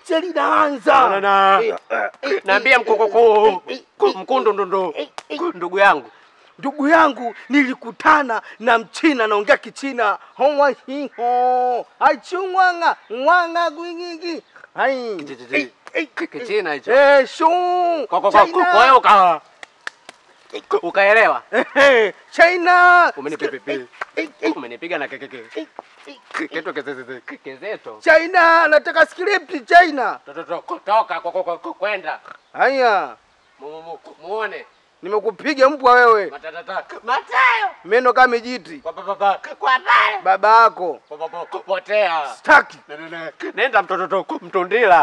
picha linaanza. Naambia mkokoko mkundu ndugu yangu. Ndugu yangu, nilikutana na Mchina naongea Kichina. Hongwa hiho. Aichungwanga, mwanga gwingingi. Hai. Kichina hicho. Shuu. Kwa hiyo ukaelewa? China. Umenipiga na kezeto. China, nataka script China. Toka kwenda. Haya. Muone. Nimekupiga mbwa wewe. Matayo. Meno kama jiti. Kwa pale. Baba yako. Potea. Staki. Nenda mtondila.